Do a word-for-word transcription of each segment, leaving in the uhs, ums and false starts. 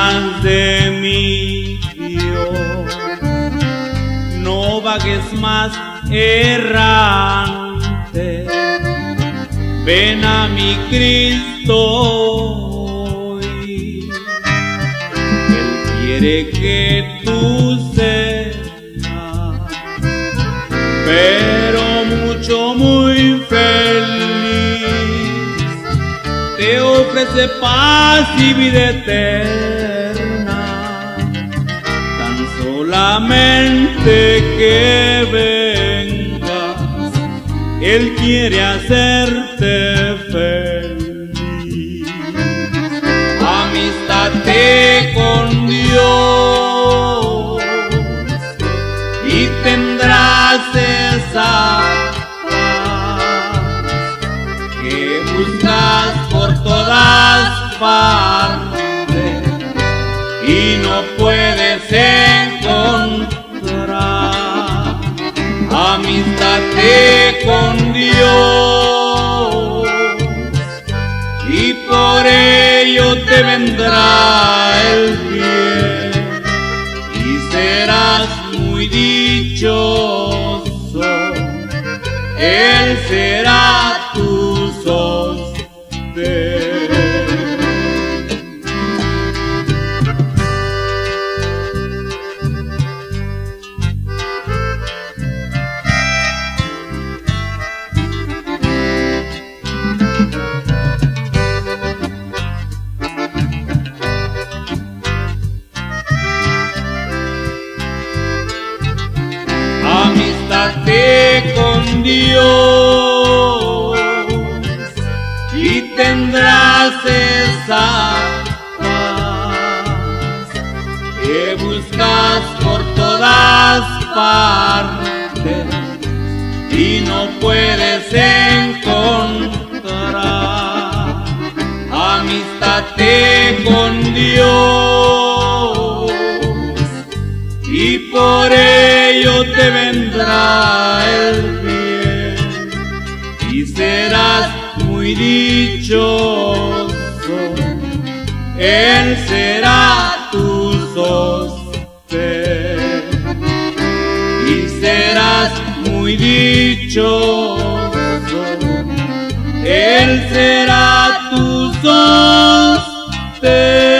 detrás de mí, Dios. No vagues más errante, ven a mi Cristo hoy. Él quiere que tú seas, pero mucho, muy feliz. Te ofrece paz y vida eterna, tan solamente que vengas. Él quiere hacerte feliz. Amístate con Dios y tendrás esa paz que buscas por todas partes y no puedes encontrar. Amístate con Dios y por ello te vendrá el bien y serás muy dichoso. Él será tu sostén. Amístate con Dios y tendrás esa paz que buscas por todas partes y no puedes encontrar. Amístate con Dios y por ello te vendrá el bien y serás muy dichoso. Él será tu sostén y serás muy dichoso. Él será tu sostén.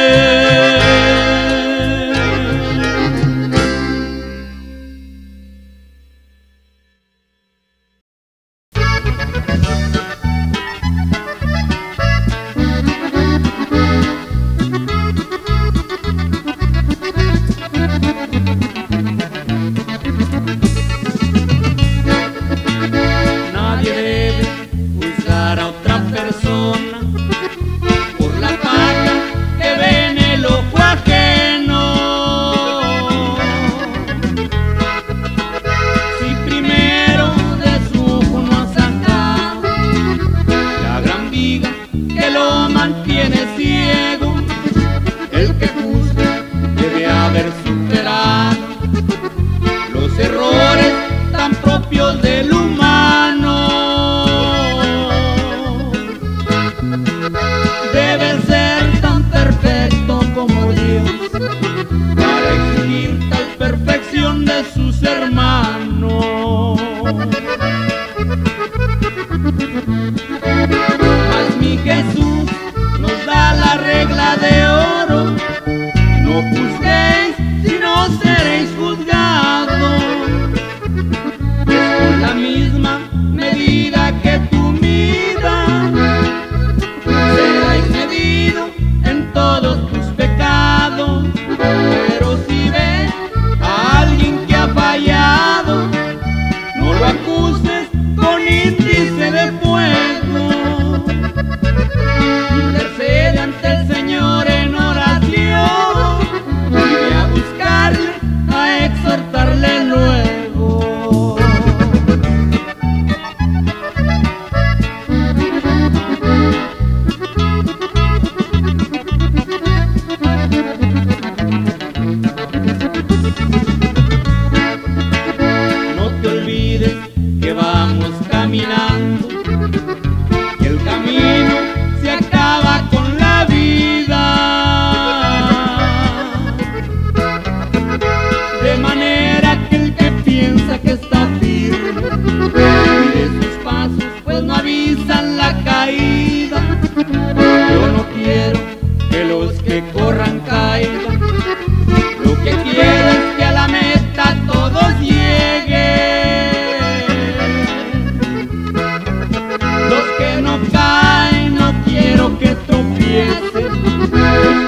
Nadie debe juzgar a otra persona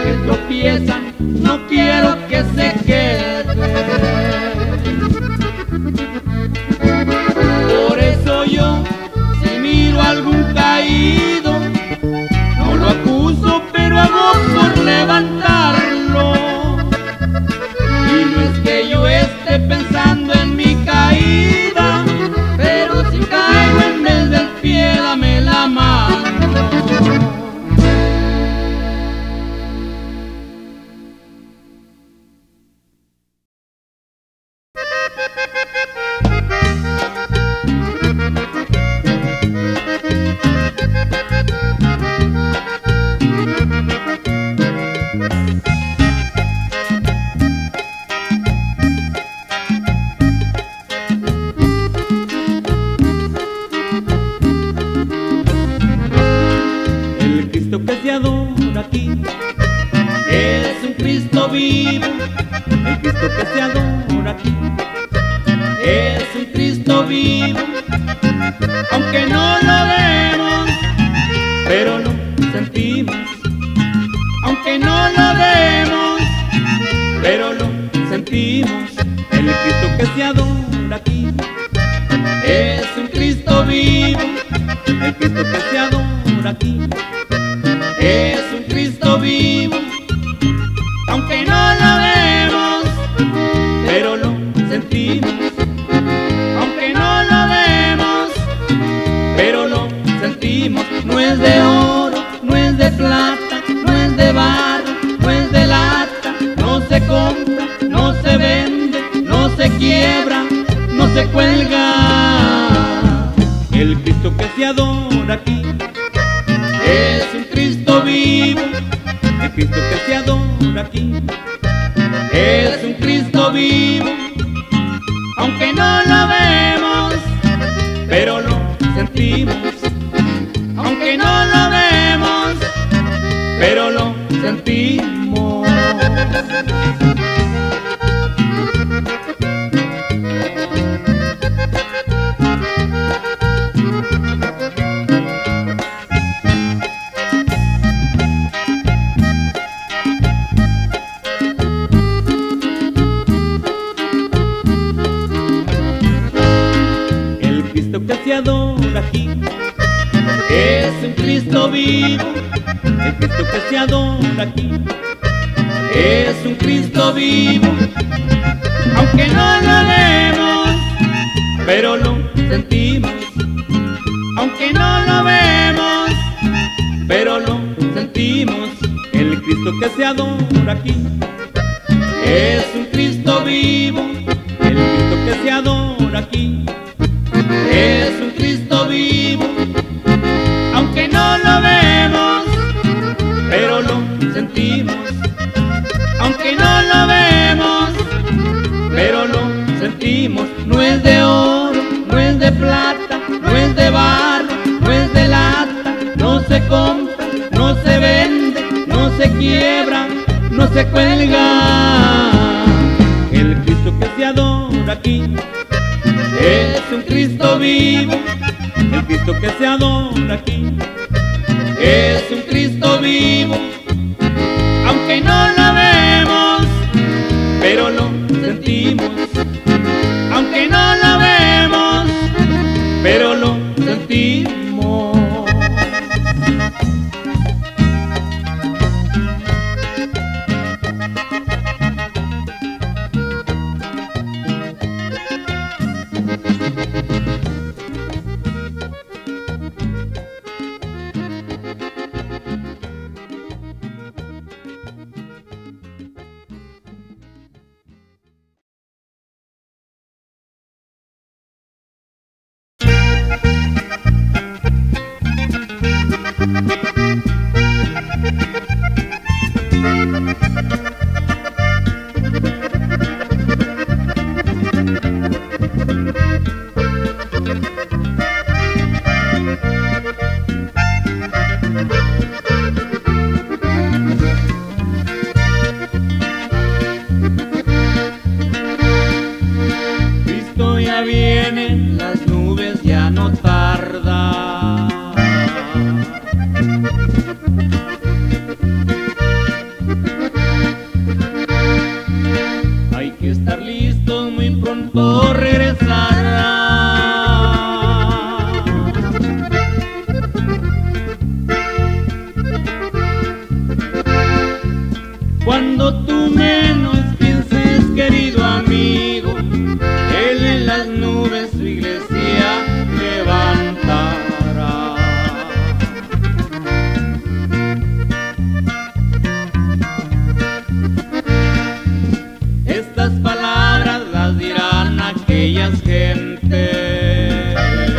que tropiezan, no quiero que se quede. Por eso yo, si miro a algún caído, no lo acuso, pero hago por levantarlo. Y no es que yo esté pensando en mi caída, pero si caigo en vez del pie, dame la mano. Que se adora aquí Es un Cristo vivo, el Cristo que se adora aquí es un Cristo vivo, aunque no lo vemos, pero lo sentimos, aunque no lo vemos, pero lo sentimos. El Cristo que se adora aquí es un Cristo vivo, el Cristo que se adora aquí es un Cristo vivo, aunque no lo vemos, pero lo sentimos, aunque no lo vemos, pero lo sentimos. no es de oro, no es de plata, no es de barro, no es de lata, no se compra, no se vende, no se quiebra, no se cuelga. El Cristo que se adora aquí Es un Cristo vivo, el Cristo que se adora aquí es un Cristo vivo, aunque no lo vemos, pero lo sentimos, aunque no lo vemos, pero lo sentimos. El Cristo que se adora aquí es un Cristo vivo, el Cristo que se adora aquí es un Cristo vivo, aunque no lo vemos, pero lo sentimos, aunque no lo vemos, pero lo sentimos. El Cristo que se adora aquí es un Cristo vivo, el Cristo que se adora aquí es un Cristo vivo, aunque no lo vemos, pero lo sentimos, aunque no lo vemos, pero lo sentimos. no es de oro, no es de plata, no es de barro, no es de lata, no se compra, no se vende, no se quiebra, no se cuelga. El Cristo que se adora aquí Es un Cristo vivo, el Cristo que se adora aquí es un Cristo vivo, aunque no lo vemos, pero lo sentimos, aunque no lo vemos, pero lo sentimos. Cuando tú menos pienses, querido amigo, Él en las nubes su iglesia levantará. Estas palabras las dirán aquellas gentes,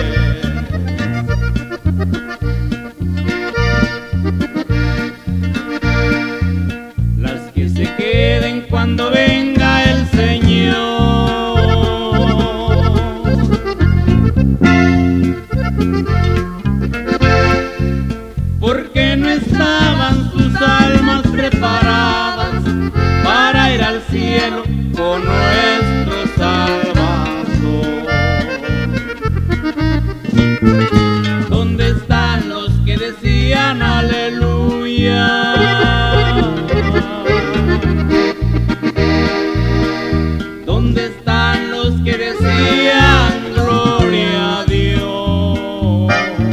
las que se queden cuando venga el Señor, porque no estaban sus almas preparadas para ir al cielo con nuestro Salvador. ¿Dónde están los que decían aleluya? ¿Dónde están los que decían gloria a Dios?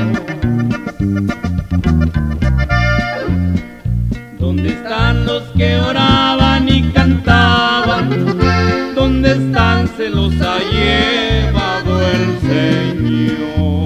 ¿Dónde están los que oraban y cantaban? ¿Dónde están? Se los ha llevado el Señor.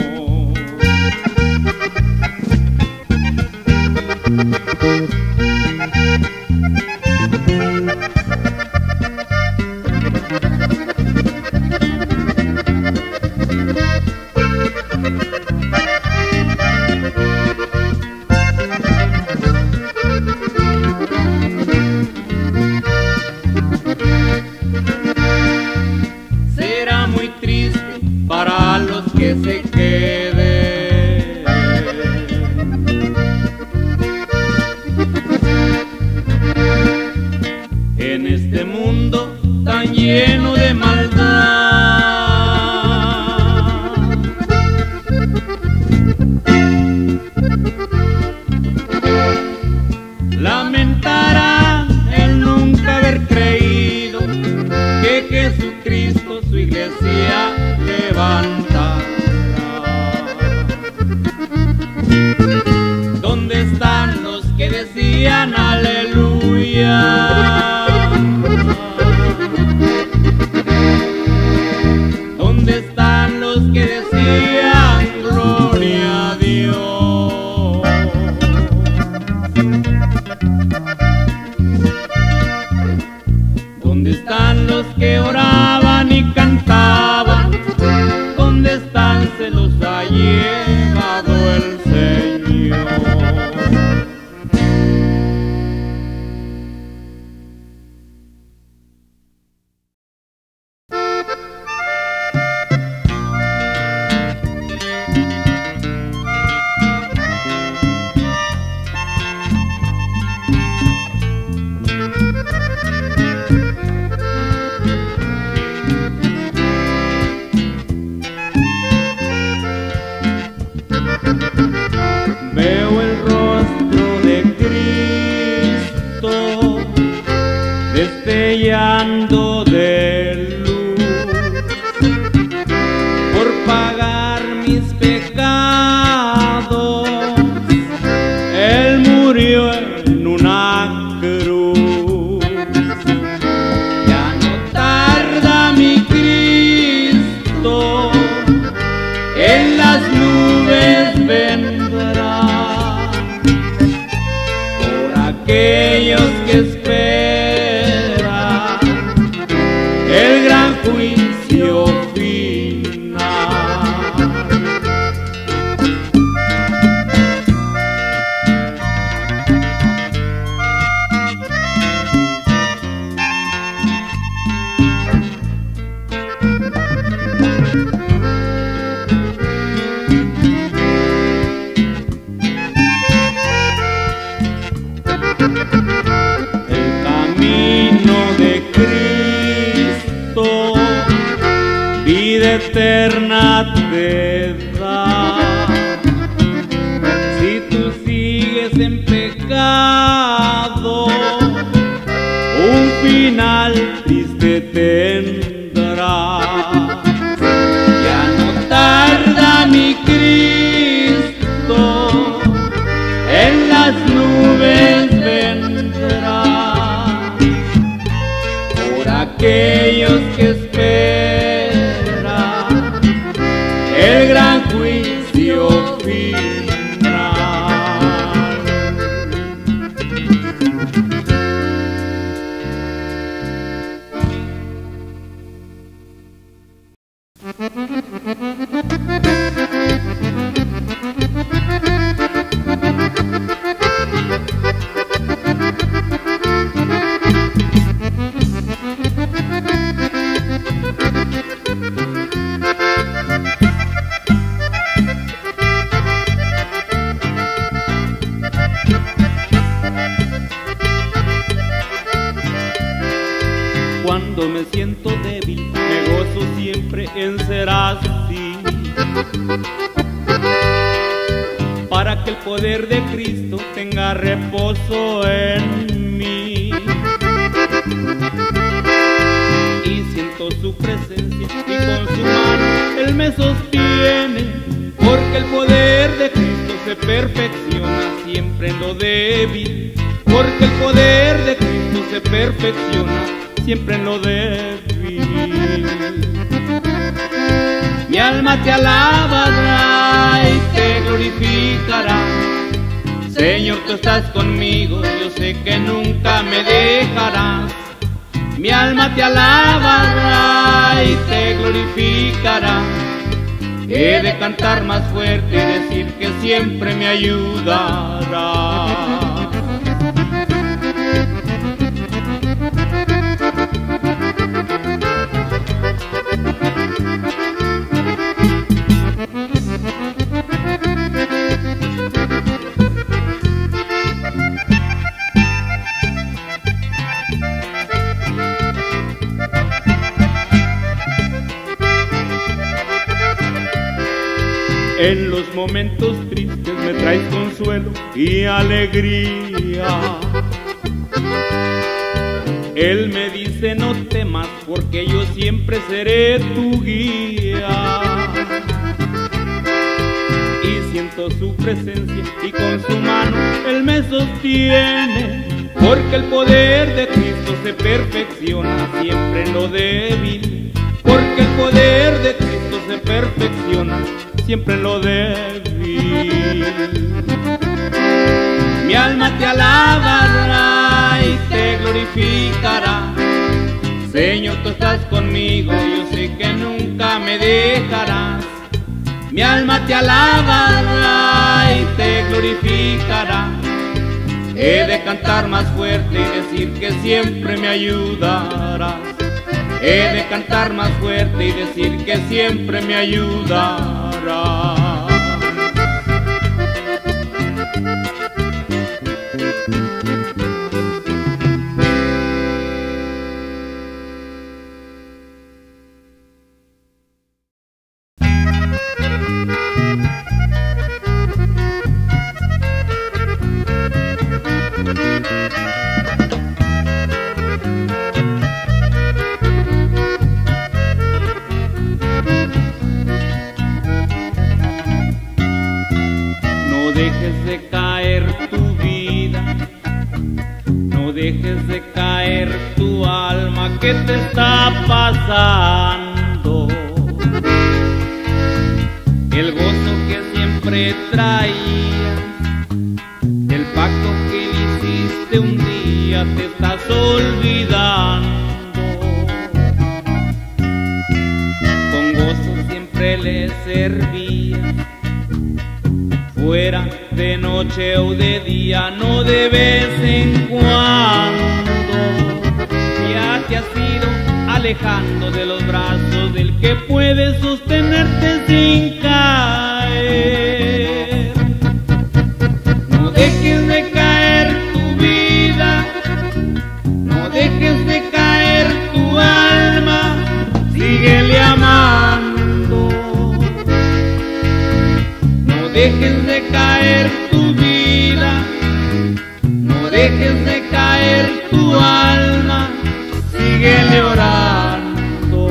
Será muy triste para los que se queden en este mundo tan lleno de maldad. Lamentará el nunca haber creído que Jesucristo su iglesia levantará. ¿Dónde están los que decían aleluya? ¿Dónde están los que decían gloria a Dios? ¿Dónde están los que oraban y cantaban? ¿Dónde están? Se los ha llevado el Señor. Veo el rostro de Cristo destellando de luz por pagar mis pecados. Él murió en una cruz. Ya no tarda mi Cristo, en las nubes vendrá por aquellos que esperan el gran juicio final. El camino de Cristo, vida eterna te da. Si tú sigues en pecado, un final triste tendrá. Ya no tarda mi Cristo, en las nubes vendrá Cuando me siento débil, me gozo siempre en ser así, para que el poder de Cristo tenga reposo en mí. Y siento su presencia y con su mano Él me sostiene, porque el poder de Cristo se perfecciona siempre en lo débil, porque el poder de Cristo se perfecciona siempre en lo débil. Mi alma te alabará y te glorificará. Señor, tú estás conmigo, yo sé que nunca me dejarás. Mi alma te alabará y te glorificará. He de cantar más fuerte y decir que siempre me ayudará. En los momentos tristes me traes consuelo y alegría. Él me dice no temas porque yo siempre seré tu guía. Y siento su presencia y con su mano Él me sostiene, porque el poder de Cristo se perfecciona siempre en lo débil, porque el poder de Cristo se perfecciona siempre en lo débil. Mi alma te alabará y te glorificará. Señor, tú estás conmigo, yo sé que nunca me dejarás. Mi alma te alabará y te glorificará. He de cantar más fuerte y decir que siempre me ayudarás. He de cantar más fuerte y decir que siempre me ayudarás. ¿Qué te está pasando? El gozo que siempre traías, el pacto que le hiciste un día, te estás olvidando. Con gozo siempre le servías, fuera de noche o de día, no de vez en cuando. Ya te has ido alejando de los brazos del que puede sostenerte sin caer. No dejes de caer tu vida, no dejes de caer tu alma, síguele amando. No dejes de caer tu vida, no dejes de caer tu alma, síguele orando.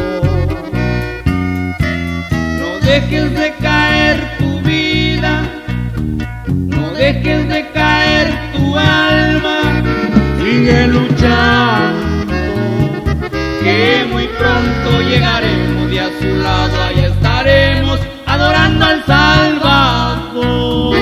No dejes de caer tu vida, no dejes de caer tu alma, sigue luchando, que muy pronto llegaremos y a su lado ahí estaremos adorando al Salvador.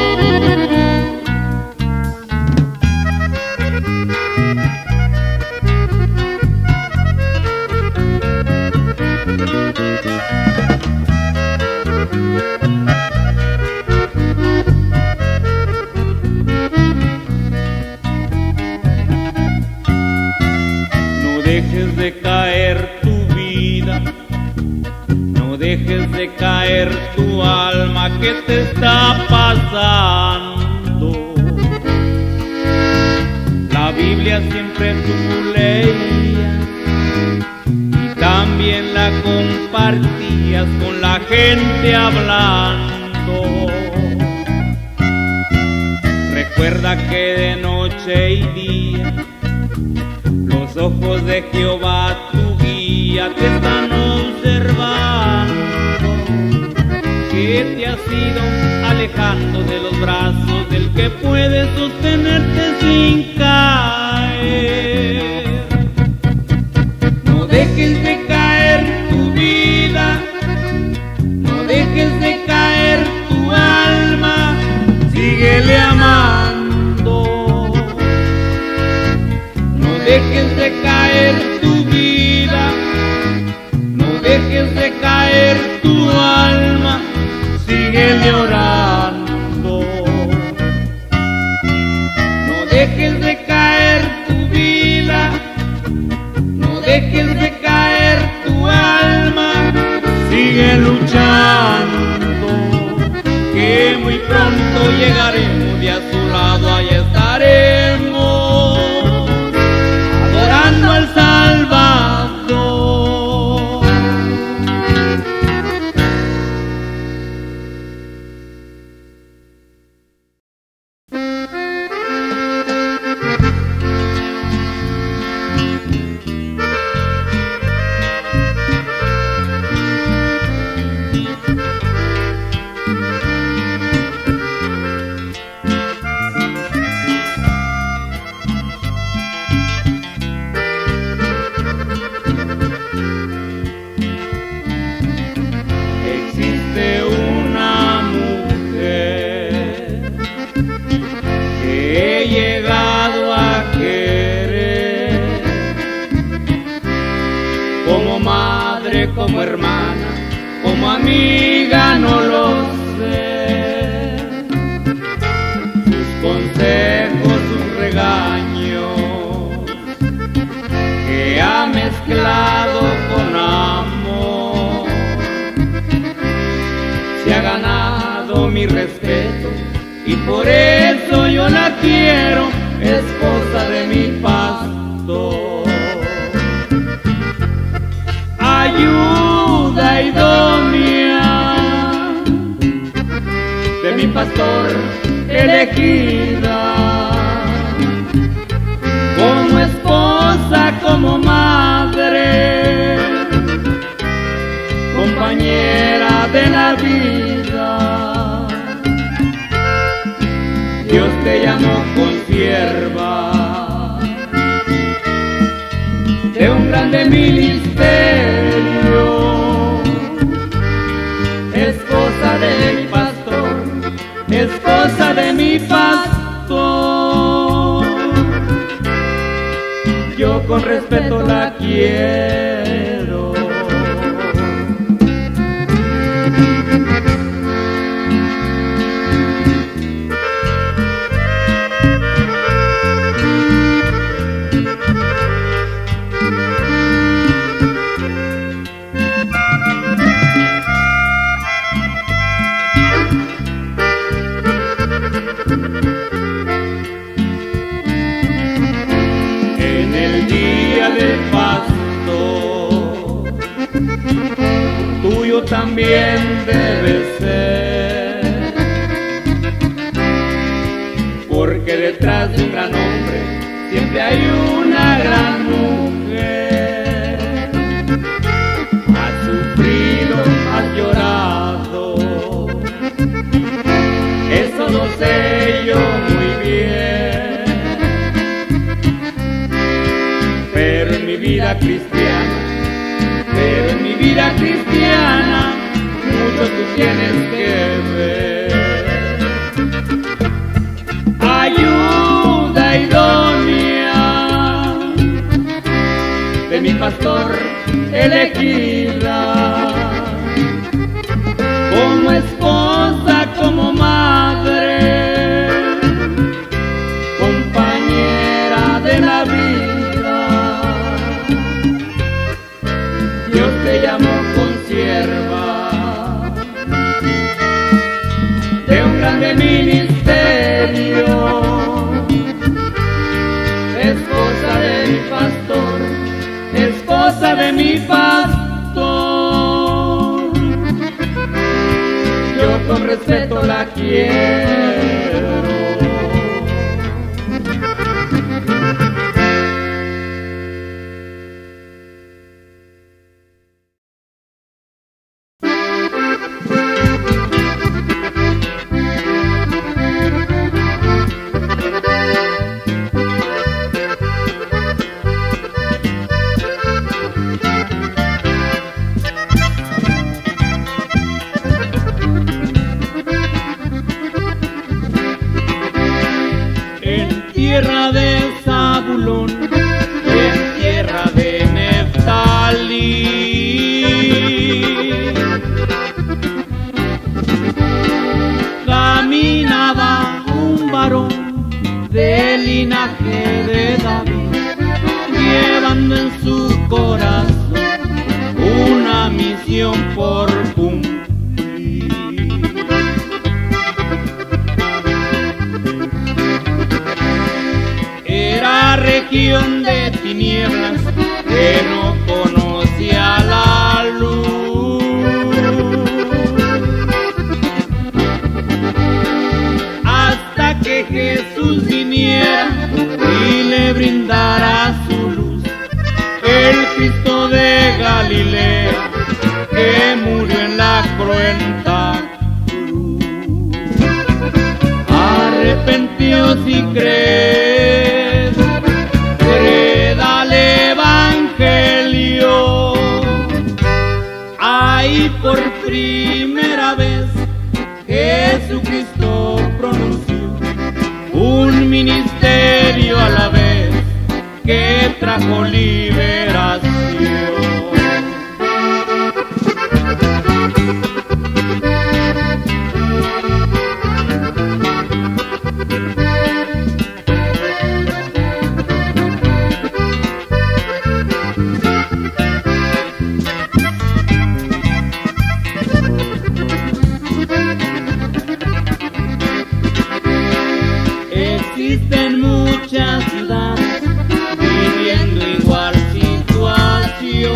No dejes de caer tu vida, no dejes de caer tu alma, ¿qué te está pasando? La Biblia siempre tú leías, compartías con la gente hablando. Recuerda que de noche y día los ojos de Jehová tu guía te están observando, que te has ido alejando de los brazos del que puede sostenerte sin caer. No dejes de caer tu vida, no dejes de caer tu alma, síguele amando. No dejes de caer tu vida, no dejes de caer tu alma, síguele orando. No dejes de caer tu vida, no dejes de caer tu alma, sigue luchando, que muy pronto llegaremos y a su lado allá estaremos, adorando al Salvador. Como hermana, como amiga, no lo sé. Sus consejos, sus regaños, que ha mezclado con amor, se ha ganado mi respeto y por eso yo la quiero, esposa de mi pastor. Ayuda idónea de mi pastor elegida, como esposa, como madre, compañera de la vida. Dios te llamó consierva de un grande ministerio, esposa de mi pastor, esposa de mi pastor. Yo con respeto la quiero. En el día del pasto, tuyo también debe ser, porque detrás de un gran hombre siempre hay una gran mujer. Has sufrido, has llorado, eso lo sé yo muy bien, pero en mi vida cristiana, pero en mi vida cristiana, mucho tú tienes que ver. Ayuda idónea de mi pastor elegida, como esposa, como madre, compañera de la vida. Dios te llamó consierva de un grande ministerio, esposa de mi pastor, esposa de mi pastor. respeto la quiero. Tierra de Zabulón, en tierra de Neftalí, caminaba un varón del linaje de David, llevando en su corazón una misión por cumplir. Era región de tinieblas que no conocía la luz, hasta que Jesús viniera y le brindara su luz, el Cristo de Galilea que murió en la cruenta cruz. Arrepentíos y creed, creed al Evangelio. Ahí por primera vez Jesucristo pronunció un ministerio a la vez que trajo liberación. Existen muchas ciudades viviendo igual situación,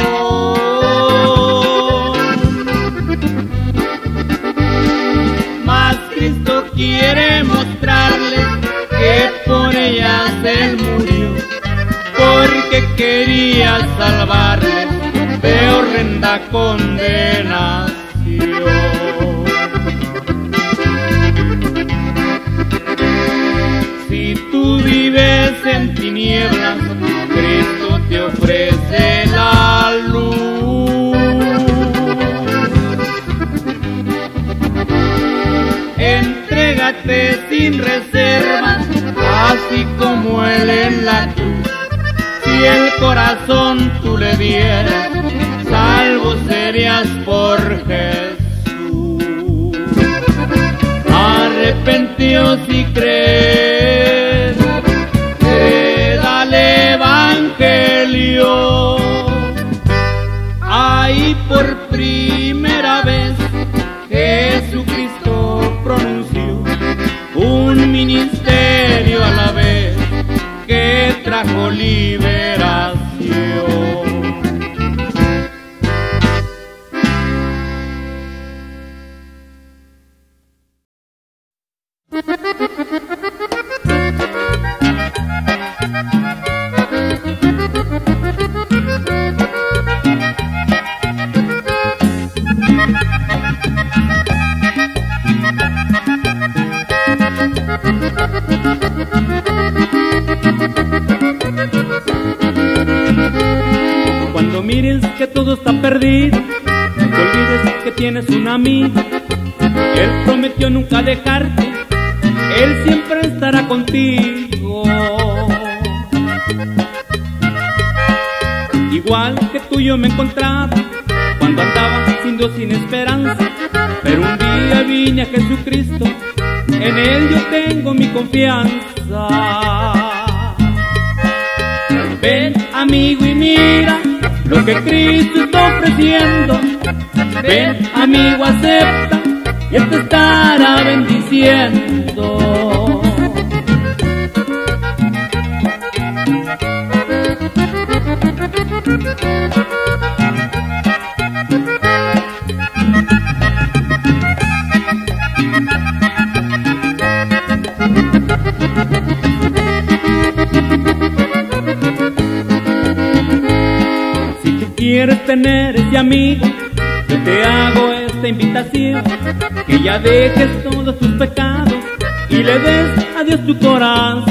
mas Cristo quiere mostrarles que por ellas Él murió, porque quería salvarles de horrenda condenación. Si tú vives en tinieblas, Cristo te ofrece la luz. Entrégate sin reserva, así como Él en la cruz. Si el corazón tú le dieras, salvo serías por Jesús. Arrepentíos y creed, creed al Evangelio. Ahí por primera vez Jesucristo pronunció un ministerio a la vez que trajo liberación. Cuando mires que todo está perdido, no te olvides que tienes un amigo. Él prometió nunca dejarte, Él siempre estará contigo. Igual que tú yo me encontraba cuando andaba sin Dios, sin esperanza, pero un día vine a Jesucristo, en Él yo tengo mi confianza. Ven amigo y mira lo que Cristo está ofreciendo. Ven amigo, acepta y Él te estará bendiciendo. quieres tener ese amigo, yo te hago esta invitación, que ya dejes todos tus pecados y le des a Dios tu corazón.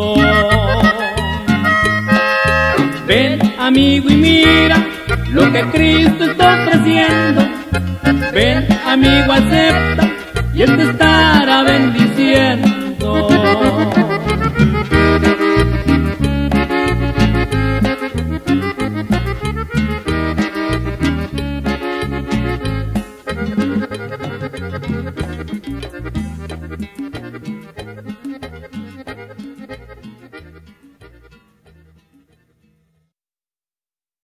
Ven, amigo, y mira lo que Cristo está ofreciendo. Ven, amigo, acepta y Él te estará bendiciendo.